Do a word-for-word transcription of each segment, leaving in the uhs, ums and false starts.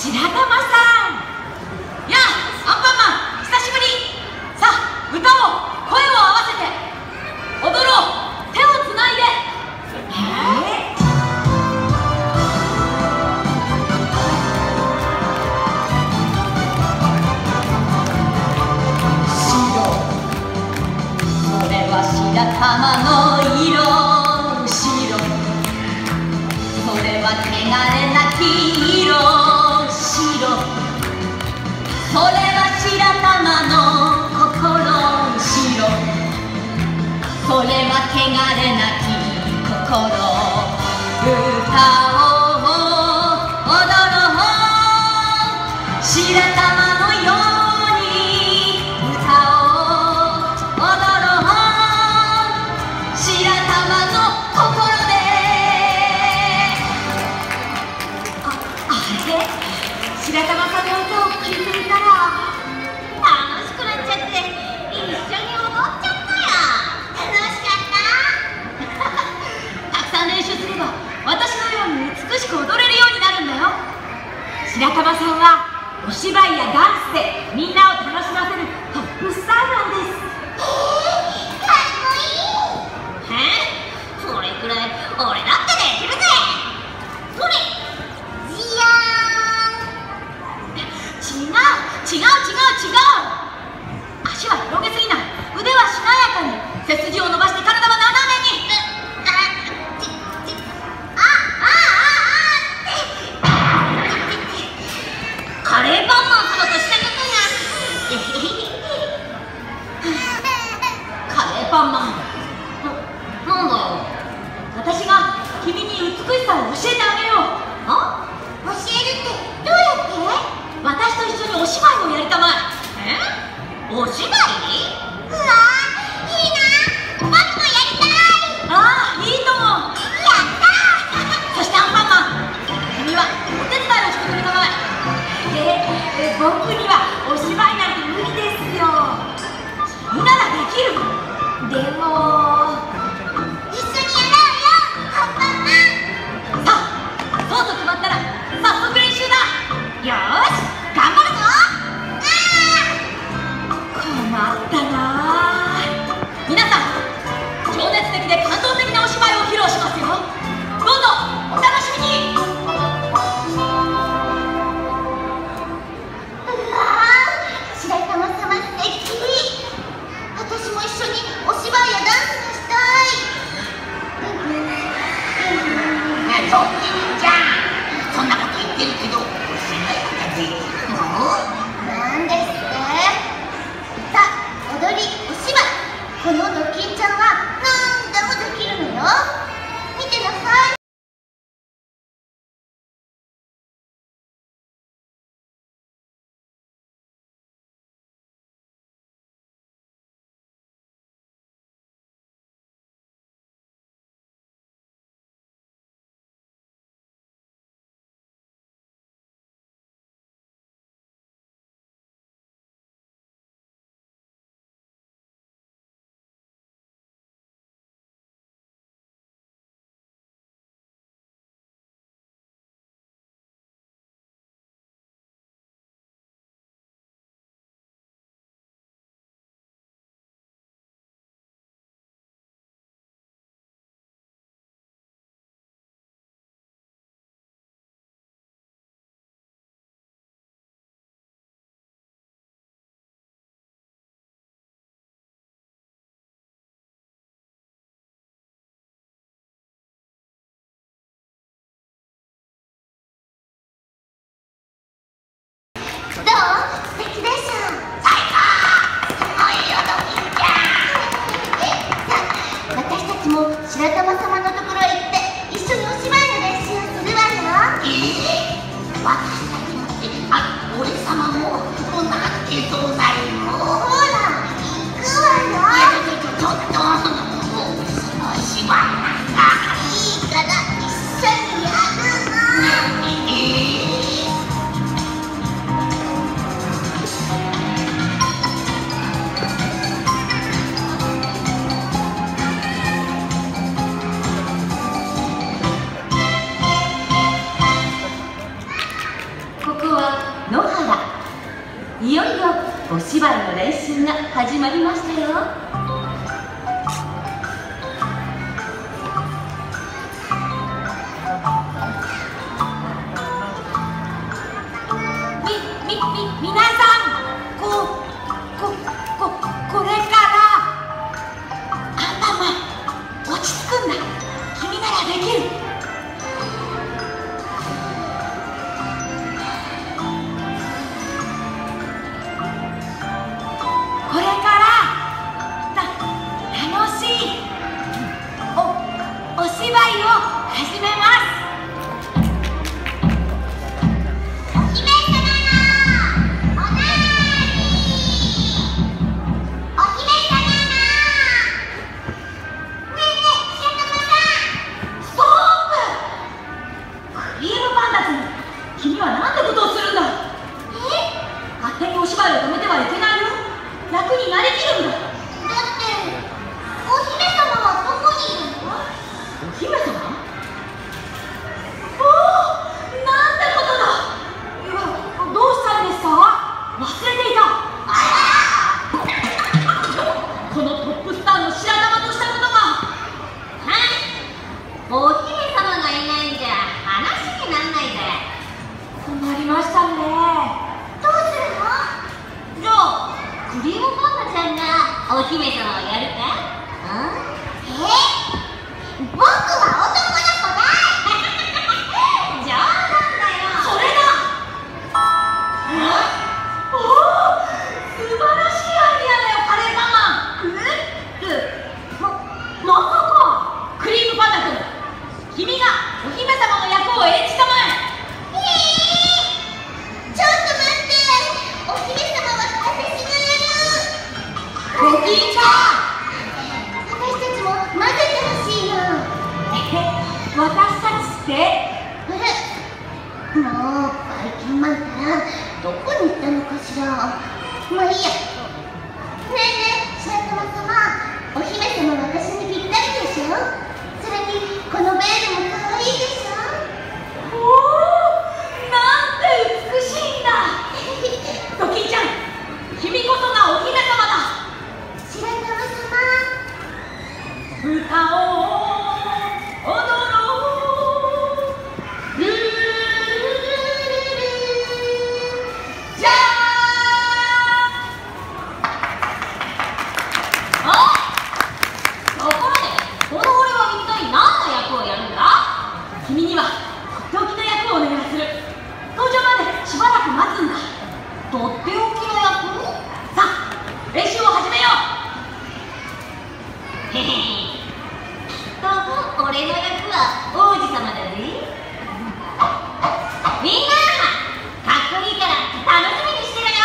白玉さん。やあ、アンパンマン、久しぶり。さあ、歌を、声を合わせて踊ろう。手をつないで。えー白玉の色、白、それは汚れなき色、白、それは白玉の心、白、それは汚れなき心。歌おう、踊ろう、白玉のように歌おう、踊ろう、白玉の心で。あ、あれ、白玉さんの歌を聴いていたら楽しくなっちゃって、一緒に踊っちゃったよ。楽しかった。たくさん練習すれば私のように美しく踊れるようになるんだよ。白玉さんはお芝居やダンスでみんなを楽しませるトップスターなんです。それくらい俺だってできるぜ。それ、じゃーん。違う違う違う違う。足は広げすぎない。腕はしなやかに。背筋を伸ばして体は斜めに。ああちちああああってカレーパンマン様としたことがカレーパンマンなんだよ。私が君に美しさを教えてあげよう。あ？教えるってどうやって？私と一緒にお芝居をやりたまえ。え？お芝居？うわー、いいな。僕もやりたい。ああ、いいとも。やったー。そしてアンパンマン、君はお手伝いをしてくれたまえ。え、僕にはお芝居なんて無理ですよ。君ならできる。でもそうと決まったら早速練習だ。よーし、頑張るぞ。困ったな。皆さん、情熱的で感動的なお芝居を披露しますよ。どうぞお楽しみに。うわー、白玉様素敵。私も一緒にお芝居やダンスがしたい。ねえ、ちょっとじゃあそんなこと言ってるけど、お芝居だぜ。なんですって？歌、踊り、お芝居、このドキンちゃんはなんでもできるのよ。見てなさい。どう？素敵でしょ。最高！すごいよ、ドキンちゃん。さあ、私たちも白玉様のところへ行って一緒にお芝居の練習をするわよ。えー、私たちもって、あ、俺様も、なんてどうなるの？ほら、行くわよ。いや、ちょっと、ちょっと、もうその芝居なんかいいから一緒にやるの。えーここはいよいよお芝居の練習が始まりましたよ。み、み、み、皆さん、こ、こ、こ、これから頭落ち着くんだ。君ならできる。これからた楽しいおお芝居を始めます。お姫様のおなーりー、お姫様のねえねえ白玉さん、ストップ。クリームパンダ君、君はなんてことをするんだ。え、勝手にお芝居を止めてはいけないよ。楽になりきるんだ。だってお姫様はどこにいるの？お姫様？おお、なんてことだ。いや、どうしたんですか？忘れていた。ああこのトップスターの白玉としたことが。はい、お姫様がいないんじゃ話にならないぜ。困りましたね。どうするの？じゃあクリームパンダちゃんがお姫様をやるか？ん？え？僕は男の子だ冗談だよ。それだ。おお、素晴らしいアイディアだよ、カレーパンマン。え？ま、まさかクリームパンダ君、君がお姫様の役を演じたまえ。えー、ちょっと待って、お姫様は私のご近所、私たちも混ぜてほしいの。え、私たちって？え、もうばいきんまんったらどこに行ったのかしら。まあいいや。ねえねえ白玉様、お姫様は私にぴったりでしょ。それにこのベールもかわいいでしょ。おお、なんて美しいんだドキンちゃん、君こそがお姫様だ。白玉様、歌おう踊ろうルールルルルルじゃーん。あ、ところでこの俺は一体何の役をやるんだ？君にはとっておきの役をお願いする。登場までしばらく待つんだ。とっておきの役？さあ練習を始めよう。へへへ、きっと俺の役は王子様だぜ。みんなかっこいいから楽しみにしてるよ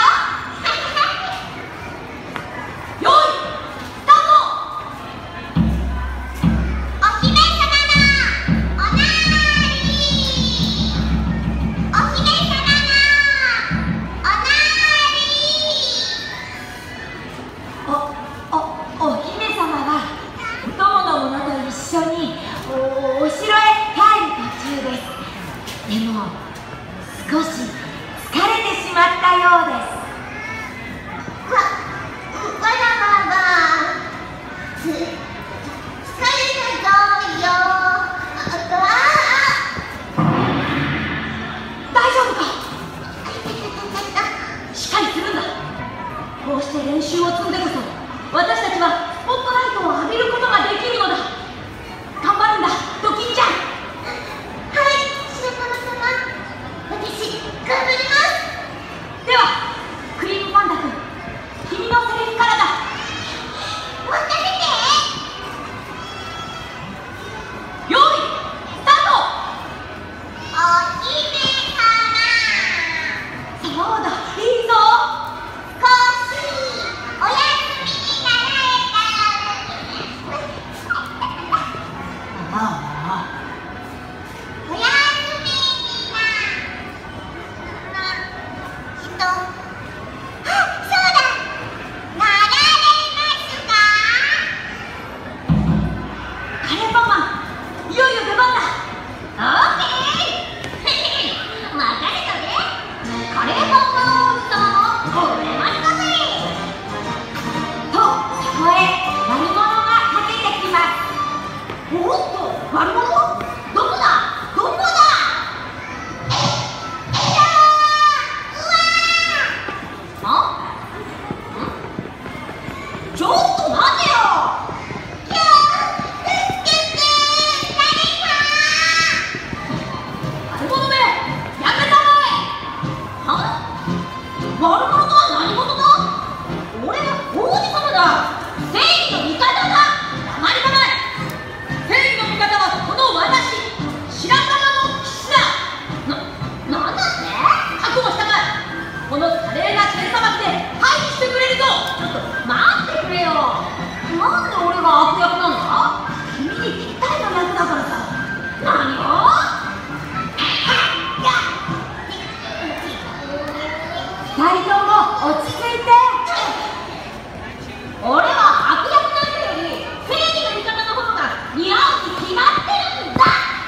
よいスタート。お姫様のおなーりー、お姫様のおなーりー。お、お、お姫様がお供の者と一緒に お, お城へ帰る途中です。でも少し疲れてしまったようです。わ、わらわはつ、疲れたぞよ。ああ、大丈夫か？しっかりするんだ。こうして練習を積んでこそ私たちはスポットライトを浴びることができるのだ。頑張るんだ、ドキンちゃん。はい、白玉様、私頑張ります。ではこの華麗な剣さばきで回避してくれるぞ。ちょっと待ってくれよ。なんで俺が悪役なんだ。君にぴったりの役だからさ。何を。ふたりとも落ち着いて。俺は悪役なんてより正義の味方の方が似合うに決まってるんだ。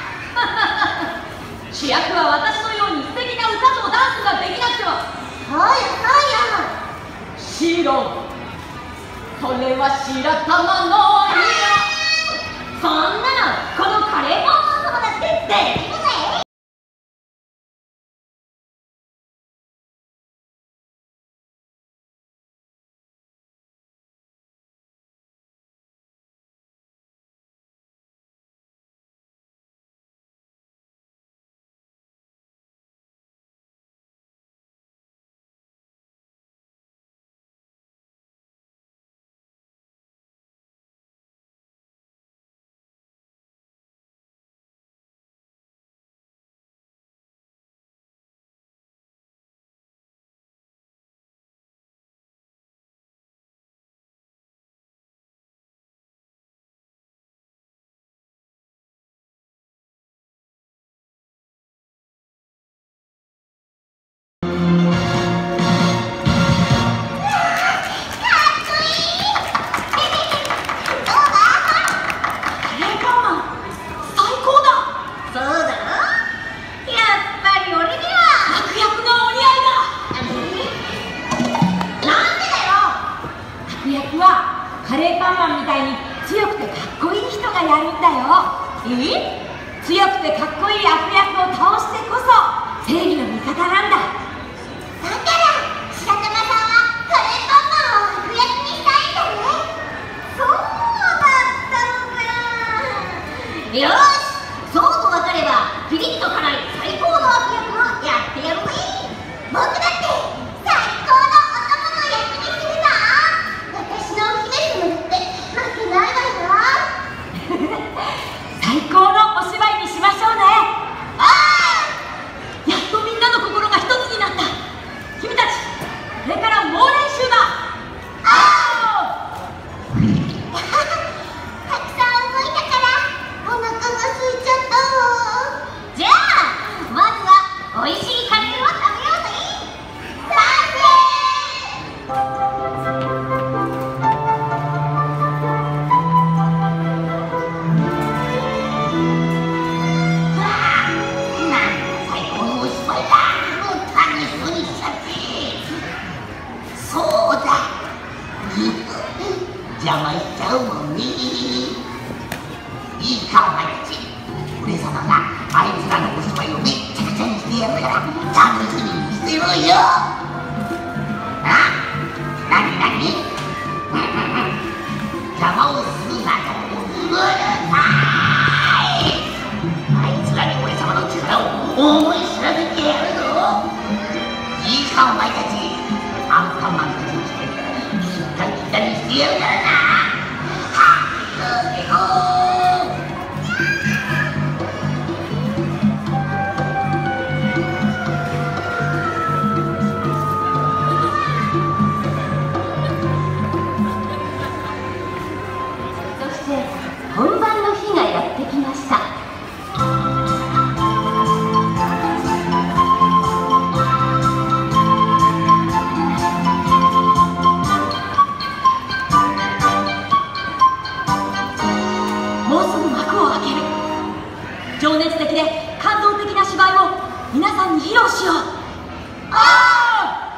主役は私のように素敵な歌とダンスができなくては。はいはいや。白、それは白玉の色。そんなのこのカレーパンマン様だってできるぜ。カレーパンマンみたいに強くてかっこいい人がやるんだよ。え？強くてかっこいい悪役を倒してこそ正義の味方なんだ。だから白玉さんはカレーパンマンを悪役にしたいんだね。そうだったのか。よし、そうと分かればピリッと辛い最高の悪役をやってやるぜ。僕だって最高のお供の役にするぞ。私のお姫様だって負けないわよ。最高のお芝居にしましょうね。ああ、やっとみんなの心が一つになった。君たち、これから猛練習だ。ああたくさん動いたからお腹が空いちゃったわ。じゃあまずはおいしいカレーを食べようぜ。さ邪魔しちゃうもんね。いいかお前たち、俺様があいつらのお芝居をめっちゃくちゃにしてやるから楽しみにしてろよ。あ、なになに邪魔をするなよ、うるさい。あいつらに俺様の力を思い知らせてやるぞ。いいかお前たち、アンパンマンたちにしてしっかりしたりしてやるからな。 そして本番の日がやってきました。情熱的で感動的な芝居を皆さんに披露しよう。あ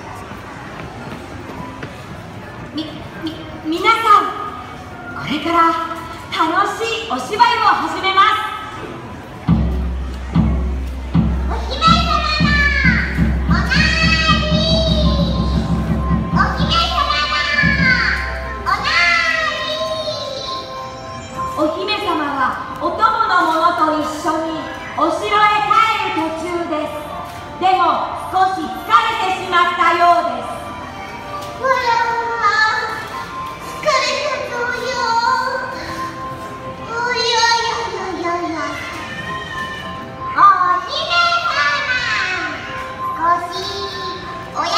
み、み、皆さん、これから楽しいお芝居を始めます。お姫様のおなーりー、お姫様のおなーりー。お姫様はお供の者と一緒にお城へ帰る途中です。でも少し疲れてしまったようです。わら、疲れたぞよ。おいやいやいやいや。お姫様、少しお休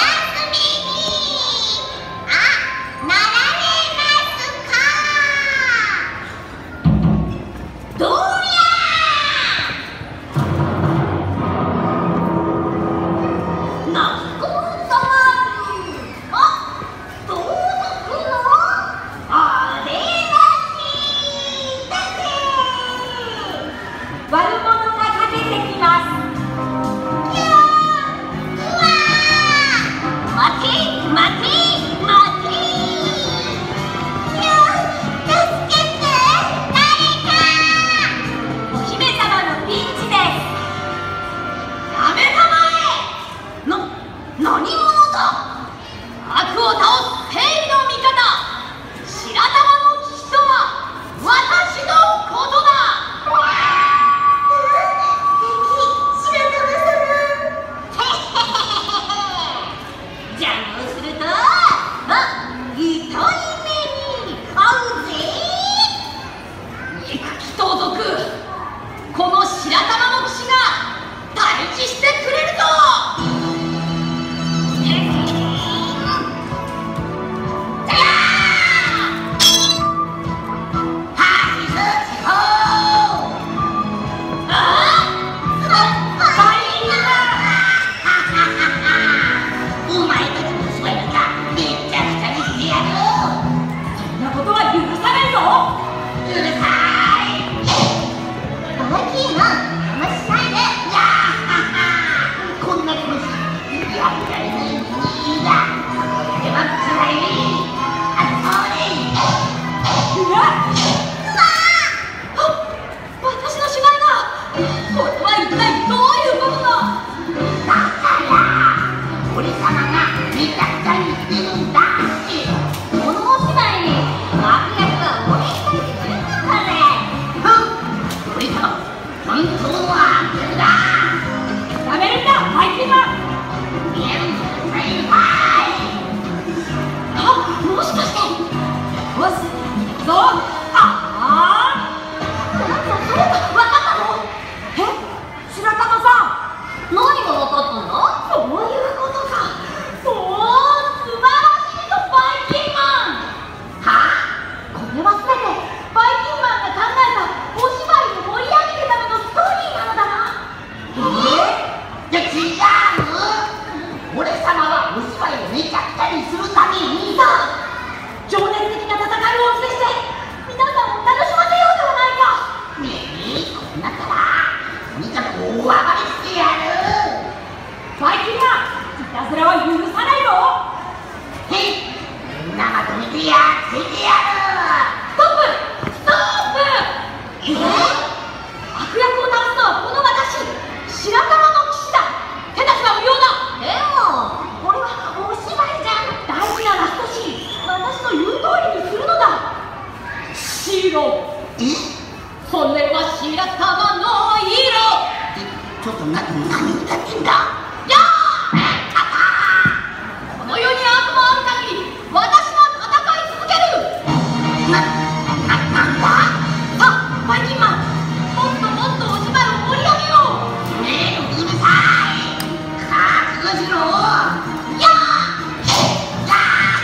しろ。やー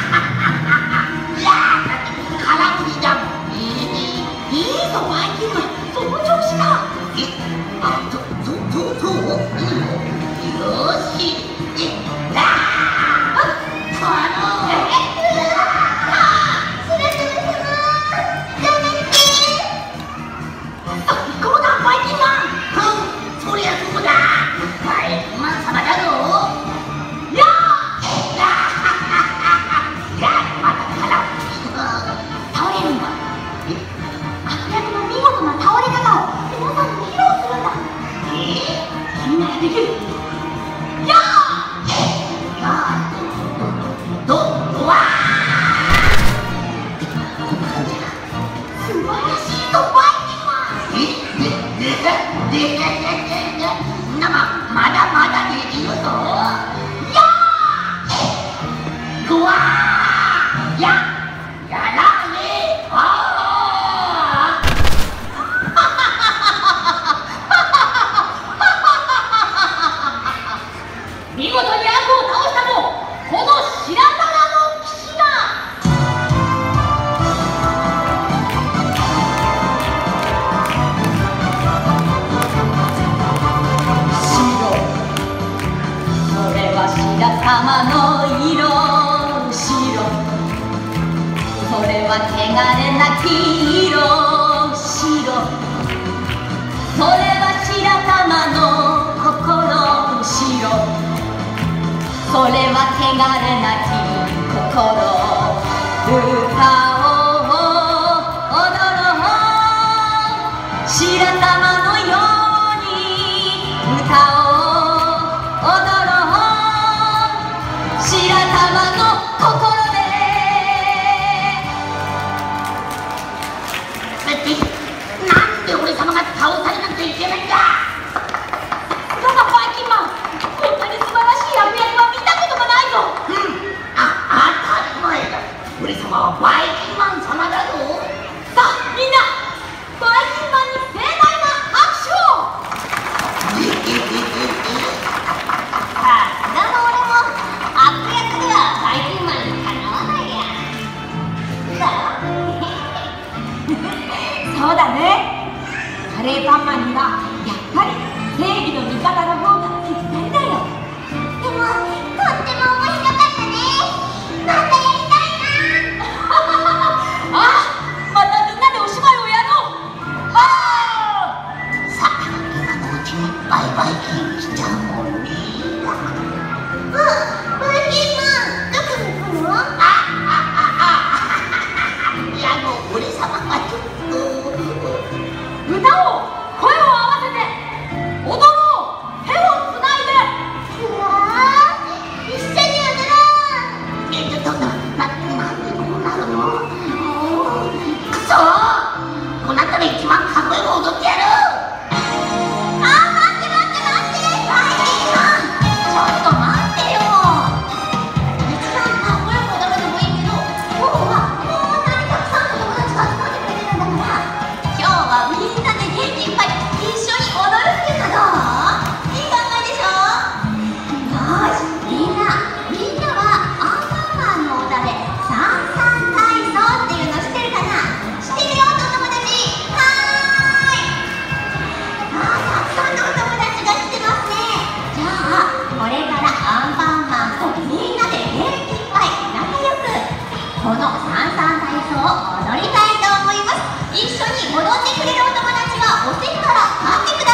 空振りだもんね。 いいぞバイキンマン、その調子だ。 え、あ、そ、そ、そう、そう、いいの？よーし、え、あー、この、え、うわー、白玉様、やめて。 最高だバイキンマン。 うん、そりゃそうだ。バイキンマン様だぞ。 やーやー、まだから。 倒れるんだ。 え、 悪役の見事な倒れ方を皆さんに披露するんだ。 え君ならできる。やーー、やー、ど、ど、ど、わー。こんな感じか。 素晴らしいぞバイキンマン。 え、で、で、で、で、で、で、な、ま、まだまだできるぞ。 やぐわー、や、やらねえ、あー。 ー見事に悪を倒したのこの白玉の騎士だ。白、それは白玉の色。白、それは汚れなき色。白、それは白玉の心。白、それは汚れなき心。歌おう踊ろう白玉のように。歌おう踊ろう白玉の心で。 だってなんで俺様が倒されなきゃいけないんだ。 だがバイキンマン、こんなに素晴らしい悪役は見たことがないぞ。 うん、あ、当たり前だ。俺様はバイキンマン様だぞ。 さあみんな、バイキンマンに盛大な拍手を。さすがの俺も悪役ではバイキンマンにかなわないや。そうだね。カレーパンマンにはやっぱり正義の味方の方がぴったりだよ。でもとっても面白かったね。またやりたいな。あ、またみんなでお芝居をやろう。はさあ、今のうちにバイバイキンしちゃうもんね。 あ、バイキンマン、どこに行くの？ あ、あ、あ、あ、いや、あの、俺様がちょっと。 歌おう、声を合わせて踊ろう、手をつないで。うわー、一緒に踊ろう。 え、ちょっと、な、な、なんでこうなるの？くそー！こうなったら一番かっこよく踊ってやる。 あ、待って待って待って、バイキンマン、ちょっと待ってよ。一番かっこよく踊るのもいいけど、今日はこんなにたくさんの友達が集まってくれてるんだから、今日はみんなで元気いっぱい一緒に踊るっていうのはどう？いい考えでしょ？よーし、みんな、みんなはアンパンマンの歌で三三体操っていうの知ってるかな？知ってるよってお友達。はーい。あー、たくさんのお友達が来てますね。じゃあこれからアンパンマンとみんなで元気いっぱい仲良くこの三三体操を踊りたいと思います。一緒に踊ってくれるお友達はお席から立ってください。